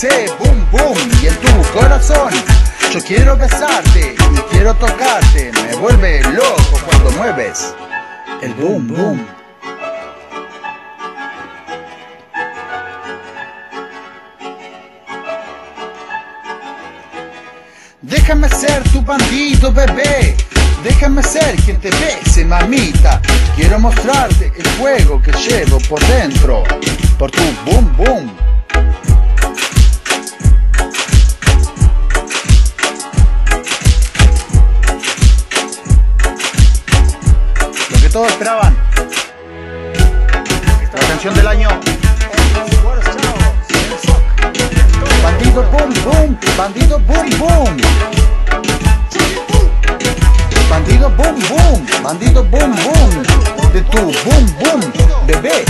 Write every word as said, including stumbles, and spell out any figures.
ese boom boom y en tu corazón. Yo quiero besarte y quiero tocarte. Me vuelve loco cuando mueves el boom boom. Déjame ser tu bandido, bebé. Déjame ser quien te bese, mamita. Quiero mostrarte el fuego que llevo por dentro, por tu boom boom. Lo que todos esperaban. La canción del año. Bandido boom boom, bandido boom boom. Bandido boom boom, bandido boom boom. De tu boom boom, bebé.